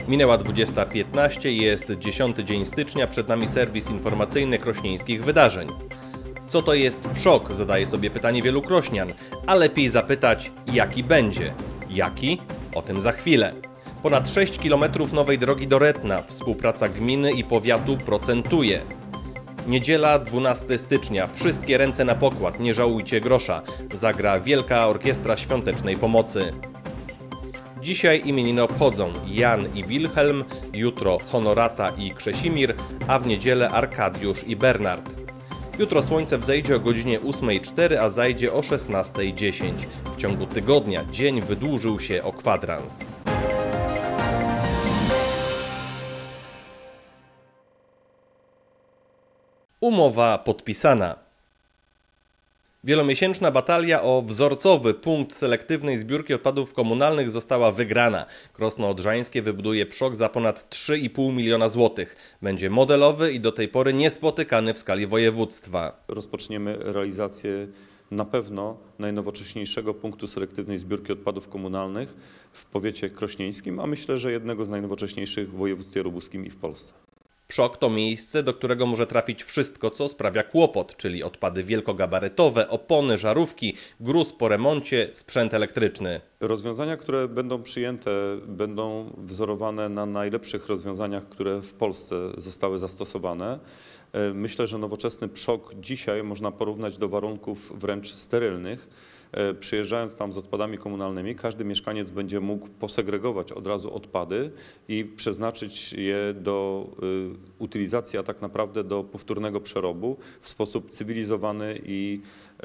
Minęła 20:15, jest 10 dzień stycznia, przed nami serwis informacyjny krośnieńskich wydarzeń. Co to jest PSZOK? Zadaje sobie pytanie wielu krośnian, a lepiej zapytać, jaki będzie. Jaki? O tym za chwilę. Ponad 6 km nowej drogi do Retna. Współpraca gminy i powiatu procentuje. Niedziela 12 stycznia. Wszystkie ręce na pokład, nie żałujcie grosza. Zagra Wielka Orkiestra Świątecznej Pomocy. Dzisiaj imieniny obchodzą Jan i Wilhelm, jutro Honorata i Krzesimir, a w niedzielę Arkadiusz i Bernard. Jutro słońce wzejdzie o godzinie 8:04, a zajdzie o 16:10. W ciągu tygodnia dzień wydłużył się o kwadrans. Umowa podpisana. Wielomiesięczna batalia o wzorcowy punkt selektywnej zbiórki odpadów komunalnych została wygrana. Krosno Odrzańskie wybuduje PSZOK za ponad 3,5 miliona złotych. Będzie modelowy i do tej pory niespotykany w skali województwa. Rozpoczniemy realizację na pewno najnowocześniejszego punktu selektywnej zbiórki odpadów komunalnych w powiecie krośnieńskim, a myślę, że jednego z najnowocześniejszych w województwie lubuskim i w Polsce. PSZOK to miejsce, do którego może trafić wszystko, co sprawia kłopot, czyli odpady wielkogabarytowe, opony, żarówki, gruz po remoncie, sprzęt elektryczny. Rozwiązania, które będą przyjęte, będą wzorowane na najlepszych rozwiązaniach, które w Polsce zostały zastosowane. Myślę, że nowoczesny PSZOK dzisiaj można porównać do warunków wręcz sterylnych. Przyjeżdżając tam z odpadami komunalnymi, każdy mieszkaniec będzie mógł posegregować od razu odpady i przeznaczyć je do utylizacji, a tak naprawdę do powtórnego przerobu w sposób cywilizowany i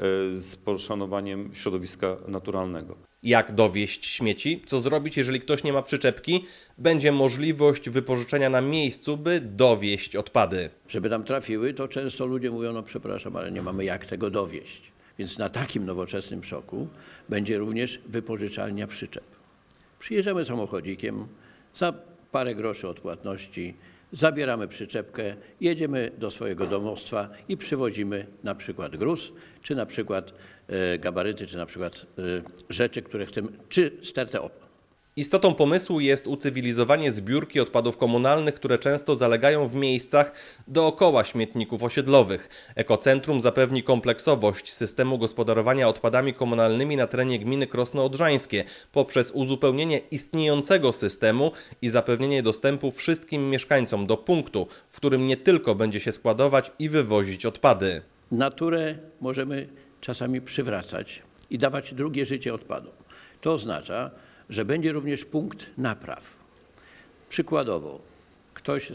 z poszanowaniem środowiska naturalnego. Jak dowieźć śmieci? Co zrobić, jeżeli ktoś nie ma przyczepki? Będzie możliwość wypożyczenia na miejscu, by dowieźć odpady. Żeby tam trafiły, to często ludzie mówią, no przepraszam, ale nie mamy jak tego dowieźć. Więc na takim nowoczesnym PSZOK-u będzie również wypożyczalnia przyczep. Przyjeżdżamy samochodzikiem, za parę groszy odpłatności zabieramy przyczepkę, jedziemy do swojego domostwa i przywozimy na przykład gruz, czy na przykład gabaryty, czy na przykład rzeczy, które chcemy, czy stertę opon. Istotą pomysłu jest ucywilizowanie zbiórki odpadów komunalnych, które często zalegają w miejscach dookoła śmietników osiedlowych. Ekocentrum zapewni kompleksowość systemu gospodarowania odpadami komunalnymi na terenie gminy Krosno Odrzańskie poprzez uzupełnienie istniejącego systemu i zapewnienie dostępu wszystkim mieszkańcom do punktu, w którym nie tylko będzie się składować i wywozić odpady. Naturę możemy czasami przywracać i dawać drugie życie odpadom. To oznacza, że będzie również punkt napraw. Przykładowo, ktoś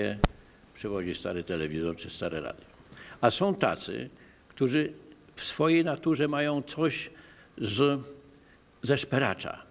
przywozi stary telewizor czy stare radio. A są tacy, którzy w swojej naturze mają coś ze szperacza,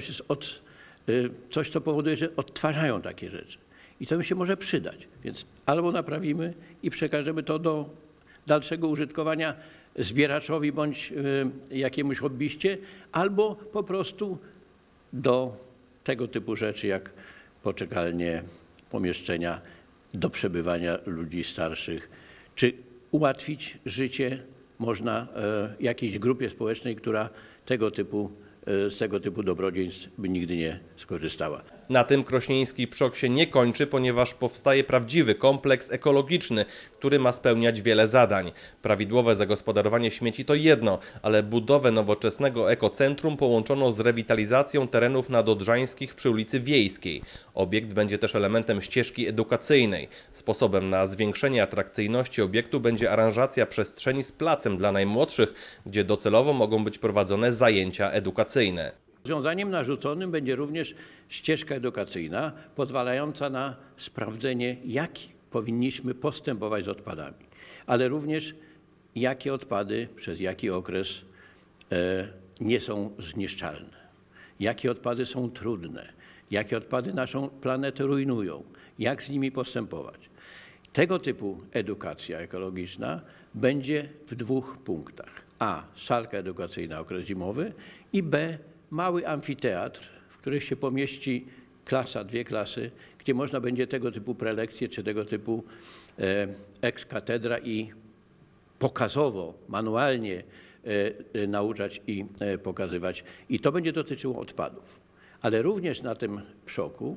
coś, co powoduje, że odtwarzają takie rzeczy. I to im się może przydać. Więc albo naprawimy i przekażemy to do dalszego użytkowania zbieraczowi bądź jakiemuś hobbyście, albo po prostu do tego typu rzeczy jak poczekalnie, pomieszczenia do przebywania ludzi starszych, czy ułatwić życie można jakiejś grupie społecznej, która z tego typu dobrodziejstw by nigdy nie skorzystała. Na tym krośnieński PSZOK się nie kończy, ponieważ powstaje prawdziwy kompleks ekologiczny, który ma spełniać wiele zadań. Prawidłowe zagospodarowanie śmieci to jedno, ale budowę nowoczesnego ekocentrum połączono z rewitalizacją terenów nadodrzańskich przy ulicy Wiejskiej. Obiekt będzie też elementem ścieżki edukacyjnej. Sposobem na zwiększenie atrakcyjności obiektu będzie aranżacja przestrzeni z placem dla najmłodszych, gdzie docelowo mogą być prowadzone zajęcia edukacyjne. Rozwiązaniem narzuconym będzie również ścieżka edukacyjna pozwalająca na sprawdzenie, jak powinniśmy postępować z odpadami, ale również jakie odpady przez jaki okres nie są zniszczalne, jakie odpady są trudne, jakie odpady naszą planetę rujnują, jak z nimi postępować. Tego typu edukacja ekologiczna będzie w dwóch punktach. A. Salka edukacyjna okres zimowy i B. Mały amfiteatr, w którym się pomieści klasa, 2 klasy, gdzie można będzie tego typu prelekcje czy tego typu ex cathedra i pokazowo, manualnie nauczać i pokazywać. I to będzie dotyczyło odpadów. Ale również na tym PSZOK-u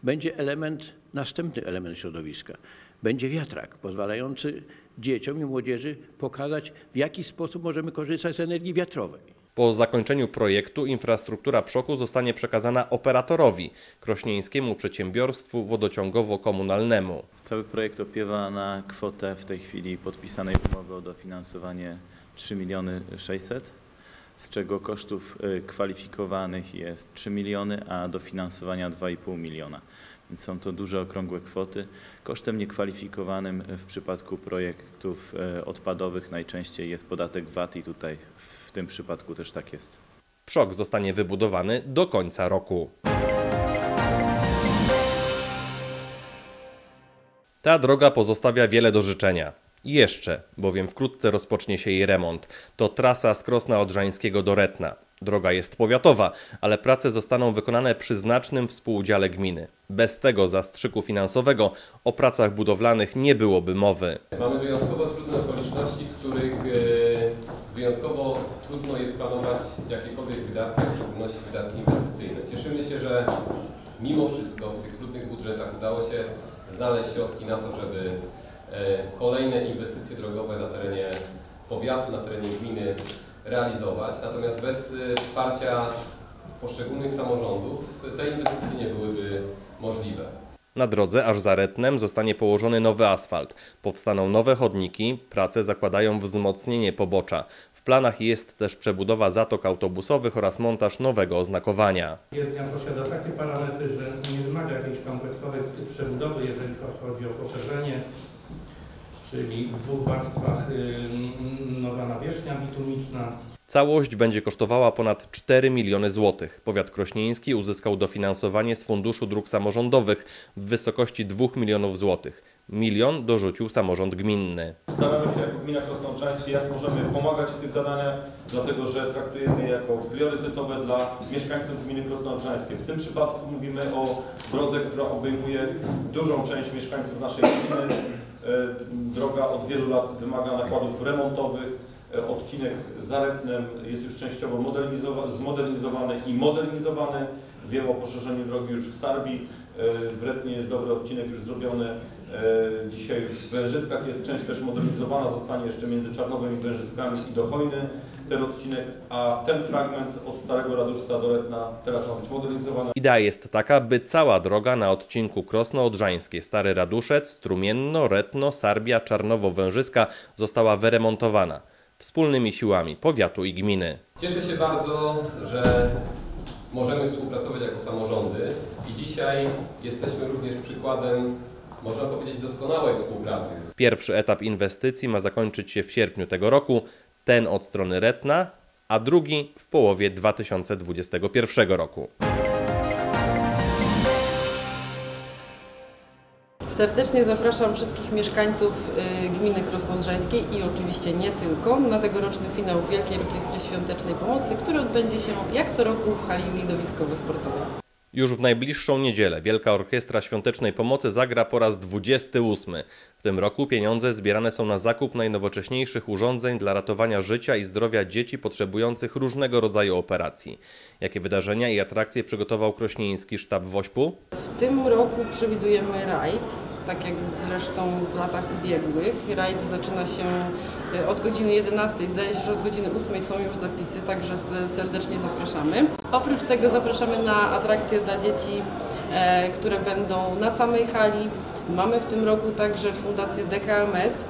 będzie następny element środowiska. Będzie wiatrak pozwalający dzieciom i młodzieży pokazać, w jaki sposób możemy korzystać z energii wiatrowej. Po zakończeniu projektu infrastruktura PSZOK-u zostanie przekazana operatorowi, krośnieńskiemu przedsiębiorstwu wodociągowo-komunalnemu. Cały projekt opiewa na kwotę w tej chwili podpisanej umowy o dofinansowanie 3 600 000, z czego kosztów kwalifikowanych jest 3 miliony, a dofinansowania 2,5 miliona. Więc są to duże, okrągłe kwoty. Kosztem niekwalifikowanym w przypadku projektów odpadowych najczęściej jest podatek VAT i tutaj w tym przypadku też tak jest. PSZOK zostanie wybudowany do końca roku. Ta droga pozostawia wiele do życzenia. Jeszcze, bowiem wkrótce rozpocznie się jej remont. To trasa z Krosna Odrzańskiego do Retna. Droga jest powiatowa, ale prace zostaną wykonane przy znacznym współudziale gminy. Bez tego zastrzyku finansowego o pracach budowlanych nie byłoby mowy. Mamy wyjątkowo trudne okoliczności, w których wyjątkowo trudno jest planować jakiekolwiek wydatki, w szczególności wydatki inwestycyjne. Cieszymy się, że mimo wszystko w tych trudnych budżetach udało się znaleźć środki na to, żeby kolejne inwestycje drogowe na terenie powiatu, na terenie gminy realizować. Natomiast bez wsparcia poszczególnych samorządów te inwestycje nie byłyby możliwe. Na drodze aż za Retnem zostanie położony nowy asfalt. Powstaną nowe chodniki, prace zakładają wzmocnienie pobocza. W planach jest też przebudowa zatok autobusowych oraz montaż nowego oznakowania. Jezdnia posiada takie parametry, że nie wymaga jakiejś kompleksowej przebudowy, jeżeli chodzi o poszerzenie, czyli w 2 warstwach nowa nawierzchnia bitumiczna. Całość będzie kosztowała ponad 4 miliony złotych. Powiat krośnieński uzyskał dofinansowanie z Funduszu Dróg Samorządowych w wysokości 2 milionów złotych. 1 milion dorzucił samorząd gminny. Staramy się jako gmina Krosno Odrzańskie, jak możemy pomagać w tych zadaniach, dlatego że traktujemy je jako priorytetowe dla mieszkańców gminy Krosno Odrzańskie. W tym przypadku mówimy o drodze, która obejmuje dużą część mieszkańców naszej gminy. Droga od wielu lat wymaga nakładów remontowych. Odcinek za Retnem jest już częściowo zmodernizowany i modernizowany. Wiem o poszerzeniu drogi już w Sarbii. W Retnie jest dobry odcinek już zrobiony. Dzisiaj w Wężyskach jest część też modernizowana. Zostanie jeszcze między Czarnowem i Wężyskami i do Hojny ten odcinek, a ten fragment od Starego Raduszca do Retna teraz ma być modernizowany. Idea jest taka, by cała droga na odcinku Krosno-Odrzańskie, Stary Raduszec, Strumienno, Retno, Sarbia, Czarnowo, Wężyska została wyremontowana wspólnymi siłami powiatu i gminy. Cieszę się bardzo, że możemy współpracować jako samorządy i dzisiaj jesteśmy również przykładem, można powiedzieć, doskonałej współpracy. Pierwszy etap inwestycji ma zakończyć się w sierpniu tego roku, ten od strony Retna, a drugi w połowie 2021 roku. Serdecznie zapraszam wszystkich mieszkańców gminy Krosno Odrzańskiej i oczywiście nie tylko na tegoroczny finał Wielkiej Orkiestry Świątecznej Pomocy, który odbędzie się jak co roku w hali widowiskowo-sportowej. Już w najbliższą niedzielę Wielka Orkiestra Świątecznej Pomocy zagra po raz 28. W tym roku pieniądze zbierane są na zakup najnowocześniejszych urządzeń dla ratowania życia i zdrowia dzieci potrzebujących różnego rodzaju operacji. Jakie wydarzenia i atrakcje przygotował krośnieński sztab WOŚP-u? W tym roku przewidujemy rajd, tak jak zresztą w latach ubiegłych. Rajd zaczyna się od godziny 11. Zdaje się, że od godziny 8 są już zapisy, także serdecznie zapraszamy. Oprócz tego zapraszamy na atrakcje dla dzieci, które będą na samej hali. Mamy w tym roku także Fundację DKMS.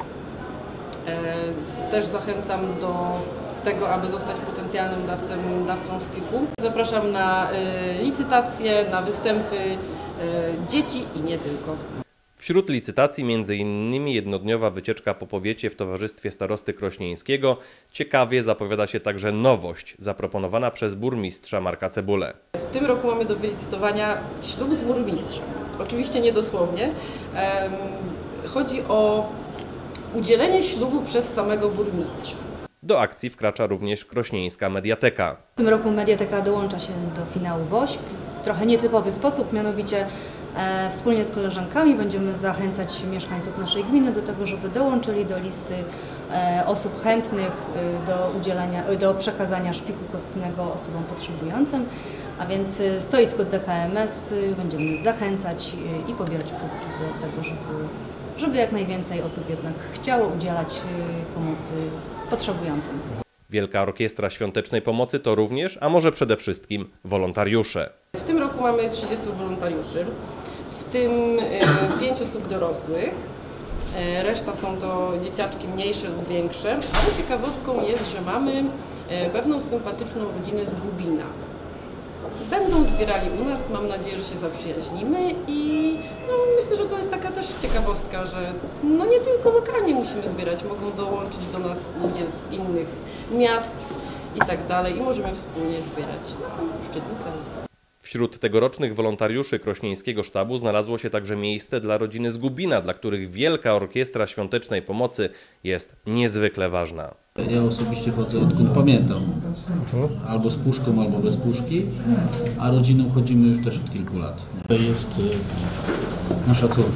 Też zachęcam do tego, aby zostać potencjalnym dawcą szpiku. Zapraszam na licytacje, na występy dzieci i nie tylko. Wśród licytacji m.in. jednodniowa wycieczka po powiecie w towarzystwie starosty krośnieńskiego. Ciekawie zapowiada się także nowość zaproponowana przez burmistrza Marka Cebulę. W tym roku mamy do wylicytowania ślub z burmistrzem. Oczywiście nie dosłownie. Chodzi o udzielenie ślubu przez samego burmistrza. Do akcji wkracza również krośnieńska mediateka. W tym roku mediateka dołącza się do finału WOŚP w trochę nietypowy sposób, mianowicie wspólnie z koleżankami będziemy zachęcać mieszkańców naszej gminy do tego, żeby dołączyli do listy osób chętnych do przekazania szpiku kostnego osobom potrzebującym. A więc stoisko DKMS będziemy zachęcać i pobierać próbki do tego, żeby jak najwięcej osób jednak chciało udzielać pomocy potrzebującym. Wielka Orkiestra Świątecznej Pomocy to również, a może przede wszystkim, wolontariusze. W tym roku mamy 30 wolontariuszy, w tym 5 osób dorosłych. Reszta są to dzieciaczki mniejsze lub większe, ale ciekawostką jest, że mamy pewną sympatyczną rodzinę z Gubina. Będą zbierali u nas, mam nadzieję, że się zaprzyjaźnimy i myślę, że to jest taka też ciekawostka, że nie tylko lokalnie musimy zbierać, mogą dołączyć do nas ludzie z innych miast i tak dalej i możemy wspólnie zbierać na tą szczytnicę. Wśród tegorocznych wolontariuszy krośnieńskiego sztabu znalazło się także miejsce dla rodziny z Gubina, dla których Wielka Orkiestra Świątecznej Pomocy jest niezwykle ważna. Ja osobiście chodzę odkąd pamiętam, albo z puszką, albo bez puszki, a rodziną chodzimy już też od kilku lat. To jest nasza córka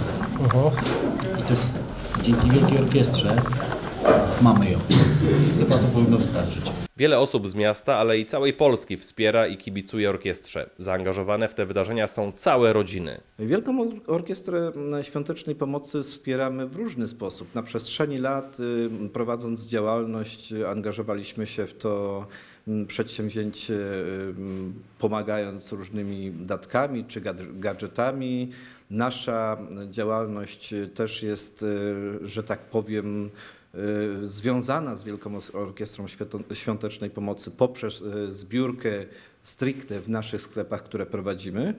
i to dzięki Wielkiej Orkiestrze mamy ją. Chyba to powinno wystarczyć. Wiele osób z miasta, ale i całej Polski wspiera i kibicuje orkiestrze. Zaangażowane w te wydarzenia są całe rodziny. Wielką Orkiestrę Świątecznej Pomocy wspieramy w różny sposób. Na przestrzeni lat, prowadząc działalność, angażowaliśmy się w to przedsięwzięcie, pomagając różnymi datkami czy gadżetami. Nasza działalność też jest, że tak powiem, związana z Wielką Orkiestrą Świątecznej Pomocy poprzez zbiórkę stricte w naszych sklepach, które prowadzimy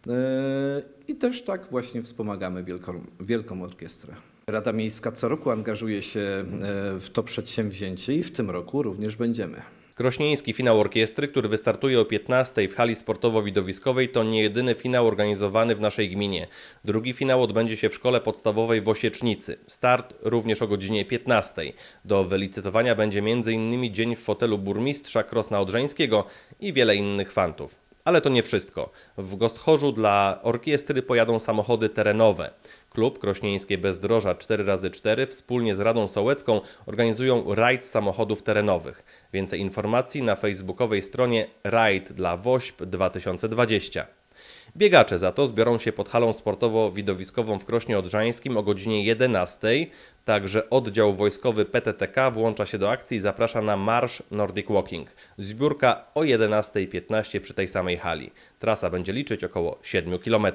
i też tak właśnie wspomagamy Wielką Orkiestrę. Rada Miejska co roku angażuje się w to przedsięwzięcie i w tym roku również będziemy. Krośnieński finał orkiestry, który wystartuje o 15:00 w hali sportowo-widowiskowej, to nie jedyny finał organizowany w naszej gminie. Drugi finał odbędzie się w szkole podstawowej w Osiecznicy. Start również o godzinie 15:00. Do wylicytowania będzie m.in. dzień w fotelu burmistrza Krosna Odrzańskiego i wiele innych fantów. Ale to nie wszystko. W Gostchorzu dla orkiestry pojadą samochody terenowe. Klub Krośnieńskie Bezdroża 4x4 wspólnie z Radą Sołecką organizują rajd samochodów terenowych. Więcej informacji na facebookowej stronie Rajd dla WOŚP 2020. Biegacze za to zbiorą się pod halą sportowo-widowiskową w Krośnie Odrzańskim o godzinie 11:00. Także oddział wojskowy PTTK włącza się do akcji i zaprasza na marsz Nordic Walking. Zbiórka o 11:15 przy tej samej hali. Trasa będzie liczyć około 7 km.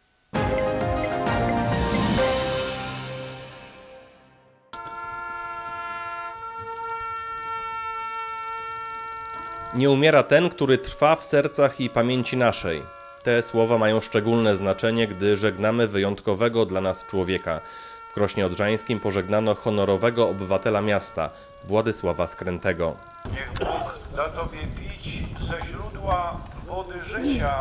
Nie umiera ten, który trwa w sercach i pamięci naszej. Te słowa mają szczególne znaczenie, gdy żegnamy wyjątkowego dla nas człowieka. W Krośnie Odrzańskim pożegnano honorowego obywatela miasta, Władysława Skrętego. Niech Bóg da Tobie pić ze źródła wody życia.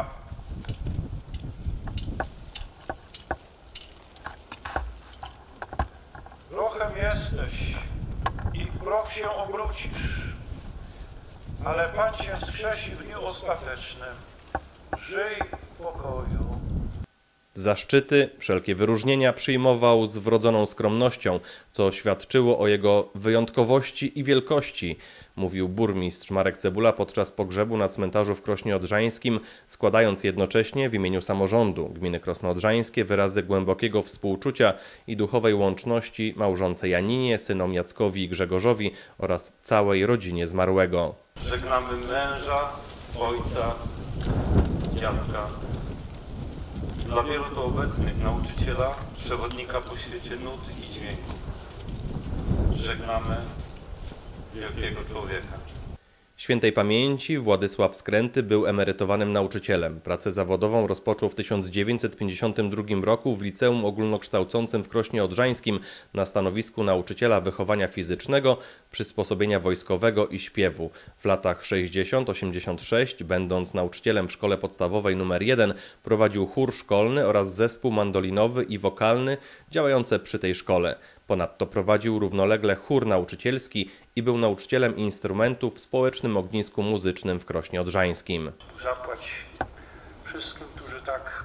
Prochem jesteś i w proch się obrócisz, ale Pan Cię wskrzesi w dniu ostatecznym. Żyj w pokoju. Zaszczyty, wszelkie wyróżnienia przyjmował z wrodzoną skromnością, co świadczyło o jego wyjątkowości i wielkości, mówił burmistrz Marek Cebula podczas pogrzebu na cmentarzu w Krośnie Odrzańskim, składając jednocześnie w imieniu samorządu gminy Krosno Odrzańskie wyrazy głębokiego współczucia i duchowej łączności małżonce Janinie, synom Jackowi i Grzegorzowi oraz całej rodzinie zmarłego. Żegnamy męża, ojca, dziadka. Dla wielu to obecnych nauczyciela, przewodnika po świecie nut i dźwięków. Żegnamy wielkiego człowieka. Świętej pamięci Władysław Skręty był emerytowanym nauczycielem. Pracę zawodową rozpoczął w 1952 roku w Liceum Ogólnokształcącym w Krośnie Odrzańskim na stanowisku nauczyciela wychowania fizycznego, przysposobienia wojskowego i śpiewu. W latach 60-86, będąc nauczycielem w szkole podstawowej nr 1, prowadził chór szkolny oraz zespół mandolinowy i wokalny działające przy tej szkole. Ponadto prowadził równolegle chór nauczycielski i był nauczycielem instrumentów w Społecznym Ognisku Muzycznym w Krośnie Odrzańskim. Zapłać wszystkim, którzy tak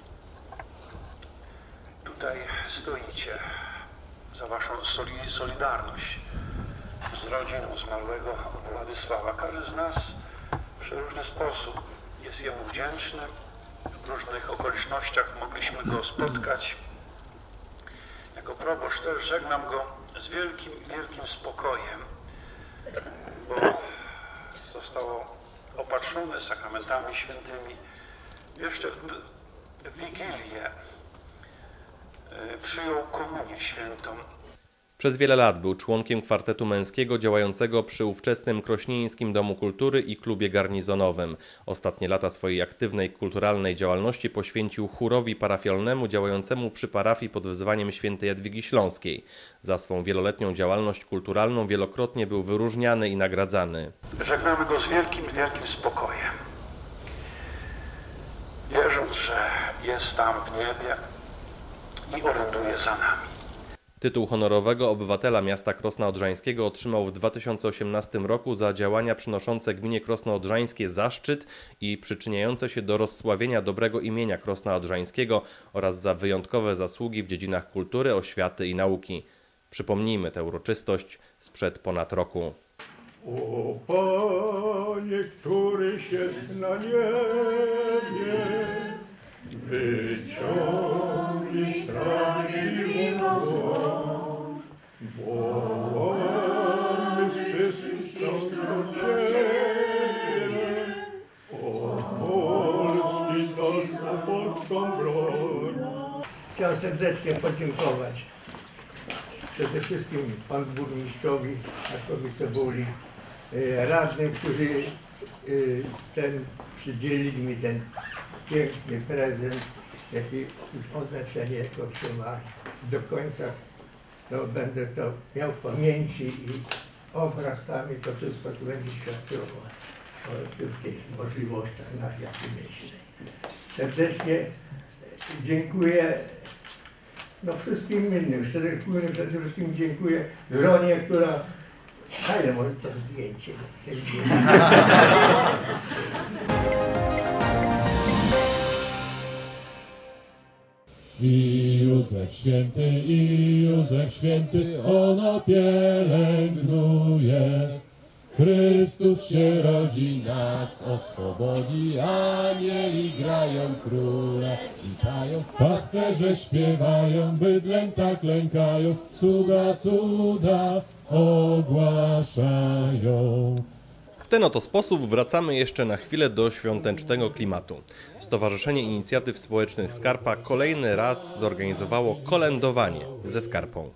tutaj stoicie, za Waszą solidarność z rodziną zmarłego Władysława. Każdy z nas w różny sposób jest jemu wdzięczny. W różnych okolicznościach mogliśmy go spotkać. Jako proboszcz też żegnam go z wielkim, wielkim spokojem, bo zostało opatrzone sakramentami świętymi. Jeszcze w Wigilię przyjął komunię świętą. Przez wiele lat był członkiem kwartetu męskiego działającego przy ówczesnym Krośnieńskim Domu Kultury i Klubie Garnizonowym. Ostatnie lata swojej aktywnej kulturalnej działalności poświęcił chórowi parafialnemu działającemu przy parafii pod wezwaniem świętej Jadwigi Śląskiej. Za swą wieloletnią działalność kulturalną wielokrotnie był wyróżniany i nagradzany. Żegnamy go z wielkim, wielkim spokojem, wierząc, że jest tam w niebie i oręduje za nami. Tytuł honorowego obywatela miasta Krosna Odrzańskiego otrzymał w 2018 roku za działania przynoszące gminie Krosno Odrzańskie zaszczyt i przyczyniające się do rozsławienia dobrego imienia Krosna Odrzańskiego oraz za wyjątkowe zasługi w dziedzinach kultury, oświaty i nauki. Przypomnijmy tę uroczystość sprzed ponad roku. O Panie, któryś jest na niebie, wyciągnij sprawiedliwą dłoń, wołamy wszystko do Ciebie, o Polski, za polską broń. Chciałem serdecznie podziękować przede wszystkim panu burmistrzowi Jackowi Cebuli, radnym, którzy przydzielili mi ten piękny prezent, jaki oznaczenie otrzymał. Do końca będę to miał w pamięci i obraz tam i to wszystko tu będzie świadczyło o tych możliwościach, jakie myślę. Serdecznie dziękuję wszystkim innym, przede wszystkim dziękuję żonie, która... Ale może to zdjęcie. I Józef Święty, ono pielęgnuje. Chrystus się rodzi, nas oswobodzi, anieli grają, króle witają, pasterze śpiewają, bydlęta klękają, cuda ogłaszają. W ten oto sposób wracamy jeszcze na chwilę do świątecznego klimatu. Stowarzyszenie Inicjatyw Społecznych Skarpa kolejny raz zorganizowało kolędowanie ze Skarpą.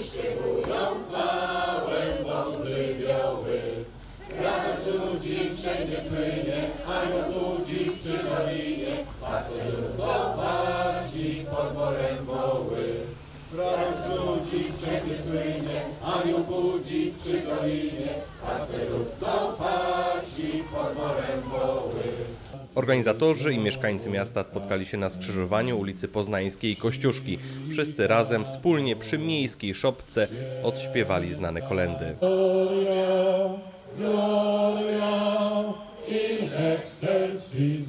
Wszędzie słynie, anioł budzi przy dolinie, pasterów co bardziej pod morem woły. Prorok ludzi wszędzie słynie, anioł budzi przy dolinie, pasterów co bardziej pod morem woły. Organizatorzy i mieszkańcy miasta spotkali się na skrzyżowaniu ulicy Poznańskiej i Kościuszki. Wszyscy razem wspólnie przy miejskiej szopce odśpiewali znane kolędy. Gloria in excelsis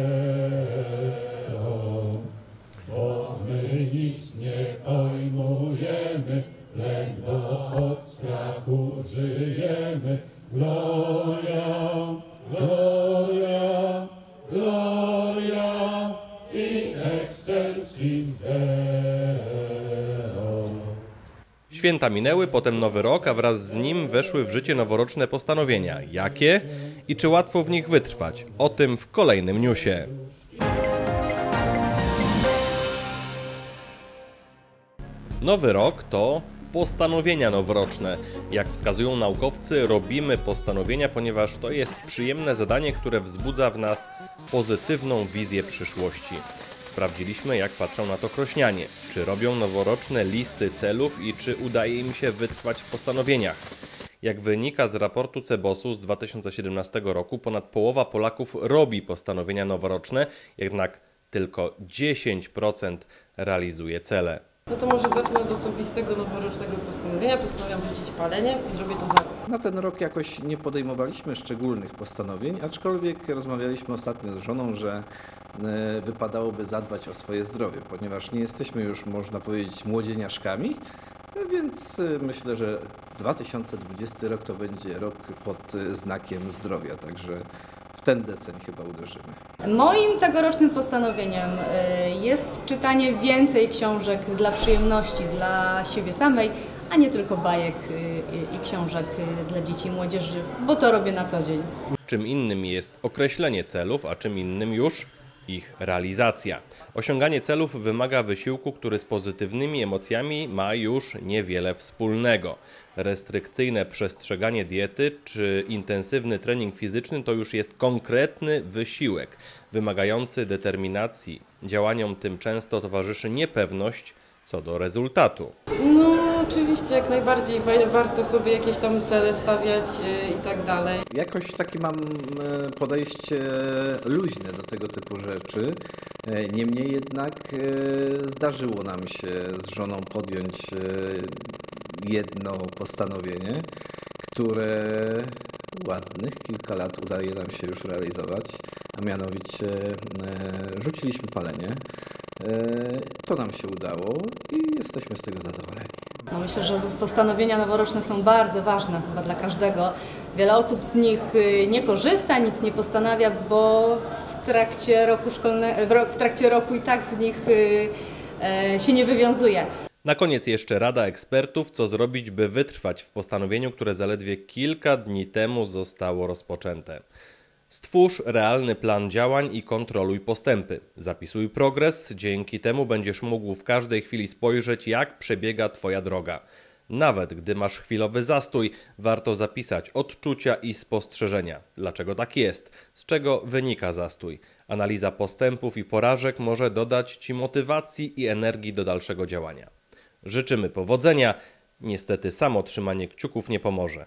Deo, bo my nic nie pojmujemy, ledwo od strachu żyjemy. Gloria, gloria, gloria in excelsis Deo. Święta minęły, potem Nowy Rok, a wraz z nim weszły w życie noworoczne postanowienia. Jakie? I czy łatwo w nich wytrwać? O tym w kolejnym newsie. Nowy Rok to postanowienia noworoczne. Jak wskazują naukowcy, robimy postanowienia, ponieważ to jest przyjemne zadanie, które wzbudza w nas pozytywną wizję przyszłości. Sprawdziliśmy, jak patrzą na to krośnianie, czy robią noworoczne listy celów i czy udaje im się wytrwać w postanowieniach. Jak wynika z raportu CBOS-u z 2017 roku, ponad połowa Polaków robi postanowienia noworoczne, jednak tylko 10% realizuje cele. No to może zacznę od osobistego noworocznego postanowienia. Postanawiam rzucić palenie i zrobię to za rok. Na ten rok jakoś nie podejmowaliśmy szczególnych postanowień, aczkolwiek rozmawialiśmy ostatnio z żoną, że wypadałoby zadbać o swoje zdrowie, ponieważ nie jesteśmy już, można powiedzieć, młodzieniaszkami, więc myślę, że 2020 rok to będzie rok pod znakiem zdrowia, także w ten deseń chyba uderzymy. Moim tegorocznym postanowieniem jest czytanie więcej książek dla przyjemności, dla siebie samej, a nie tylko bajek i książek dla dzieci i młodzieży, bo to robię na co dzień. Czym innym jest określenie celów, a czym innym już ich realizacja. Osiąganie celów wymaga wysiłku, który z pozytywnymi emocjami ma już niewiele wspólnego. Restrykcyjne przestrzeganie diety czy intensywny trening fizyczny to już jest konkretny wysiłek, wymagający determinacji. Działaniom tym często towarzyszy niepewność co do rezultatu. No oczywiście jak najbardziej warto sobie jakieś tam cele stawiać i tak dalej. Jakoś takie mam podejście luźne do tego typu rzeczy. Niemniej jednak zdarzyło nam się z żoną podjąć jedno postanowienie, które ładnych kilka lat udaje nam się już realizować, a mianowicie rzuciliśmy palenie. To nam się udało i jesteśmy z tego zadowoleni. No myślę, że postanowienia noworoczne są bardzo ważne chyba dla każdego. Wiele osób z nich nie korzysta, nic nie postanawia, bo w trakcie roku i tak z nich się nie wywiązuje. Na koniec jeszcze rada ekspertów, co zrobić, by wytrwać w postanowieniu, które zaledwie kilka dni temu zostało rozpoczęte. Stwórz realny plan działań i kontroluj postępy. Zapisuj progres, dzięki temu będziesz mógł w każdej chwili spojrzeć, jak przebiega Twoja droga. Nawet gdy masz chwilowy zastój, warto zapisać odczucia i spostrzeżenia. Dlaczego tak jest? Z czego wynika zastój? Analiza postępów i porażek może dodać Ci motywacji i energii do dalszego działania. Życzymy powodzenia. Niestety samo trzymanie kciuków nie pomoże.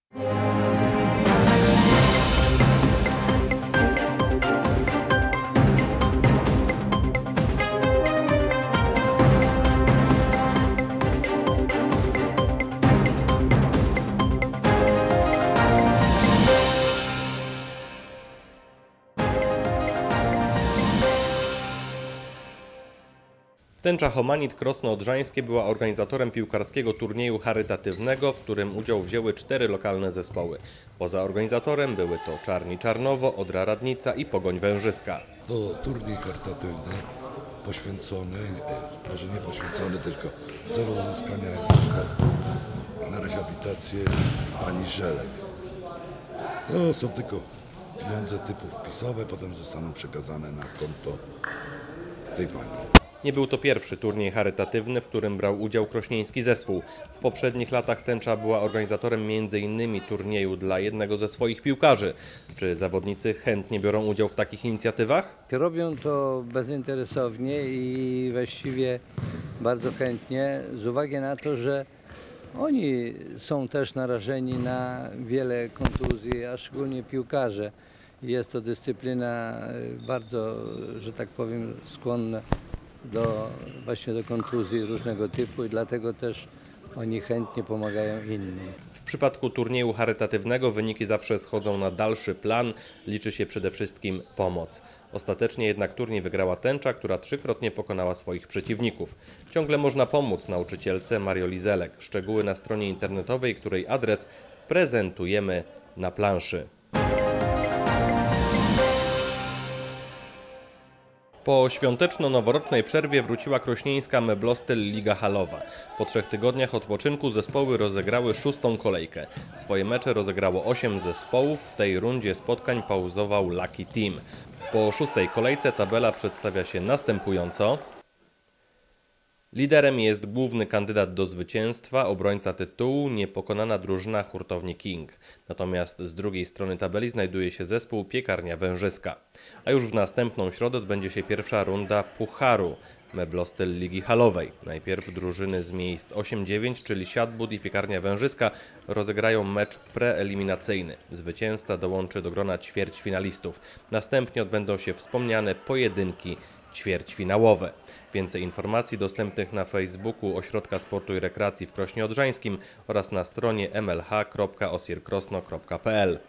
Tęcza Homanit Krosno Odrzańskie była organizatorem piłkarskiego turnieju charytatywnego, w którym udział wzięły 4 lokalne zespoły. Poza organizatorem były to Czarni Czarnowo, Odra Radnica i Pogoń Wężyska. To turniej charytatywny poświęcony, może nie poświęcony, tylko w celu uzyskania jakichś środków na rehabilitację pani Żelek. To są tylko pieniądze typu wpisowe, potem zostaną przekazane na konto tej pani. Nie był to pierwszy turniej charytatywny, w którym brał udział krośnieński zespół. W poprzednich latach Tęcza była organizatorem m.in. turnieju dla jednego ze swoich piłkarzy. Czy zawodnicy chętnie biorą udział w takich inicjatywach? Robią to bezinteresownie i właściwie bardzo chętnie, z uwagi na to, że oni są też narażeni na wiele kontuzji, a szczególnie piłkarze. Jest to dyscyplina bardzo, że tak powiem, skłonna właśnie do kontuzji różnego typu i dlatego też oni chętnie pomagają innym. W przypadku turnieju charytatywnego wyniki zawsze schodzą na dalszy plan, liczy się przede wszystkim pomoc. Ostatecznie jednak turniej wygrała Tęcza, która 3-krotnie pokonała swoich przeciwników. Ciągle można pomóc nauczycielce Marioli Zelek. Szczegóły na stronie internetowej, której adres prezentujemy na planszy. Po świąteczno-noworocznej przerwie wróciła krośnieńska Meblostyl Liga Halowa. Po 3 tygodniach odpoczynku zespoły rozegrały 6. kolejkę. Swoje mecze rozegrało 8 zespołów. W tej rundzie spotkań pauzował Lucky Team. Po 6. kolejce tabela przedstawia się następująco. Liderem jest główny kandydat do zwycięstwa, obrońca tytułu, niepokonana drużyna Hurtowni King. Natomiast z drugiej strony tabeli znajduje się zespół Piekarnia Wężyska. A już w następną środę odbędzie się pierwsza runda Pucharu Meblostyl Ligi Halowej. Najpierw drużyny z miejsc 8-9, czyli Siatbud i Piekarnia Wężyska, rozegrają mecz preeliminacyjny. Zwycięzca dołączy do grona ćwierćfinalistów. Następnie odbędą się wspomniane pojedynki ćwierćfinałowe. Więcej informacji dostępnych na Facebooku Ośrodka Sportu i Rekreacji w Krośnie Odrzańskim oraz na stronie mlh.osirkrosno.pl.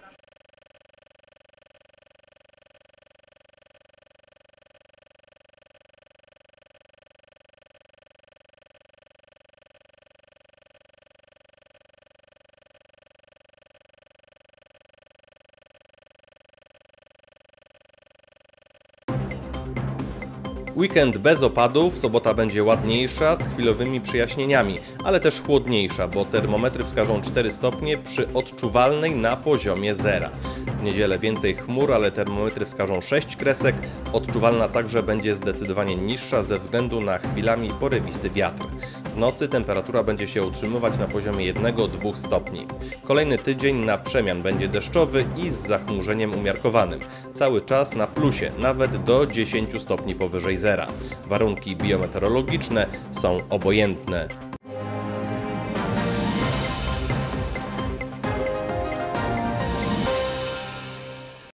Weekend bez opadów, sobota będzie ładniejsza z chwilowymi przyjaśnieniami, ale też chłodniejsza, bo termometry wskażą 4 stopnie przy odczuwalnej na poziomie zera. W niedzielę więcej chmur, ale termometry wskażą 6 kresek. Odczuwalna także będzie zdecydowanie niższa ze względu na chwilami porywisty wiatr. W nocy temperatura będzie się utrzymywać na poziomie 1-2 stopni. Kolejny tydzień na przemian będzie deszczowy i z zachmurzeniem umiarkowanym. Cały czas na plusie, nawet do 10 stopni powyżej zera. Warunki biometeorologiczne są obojętne.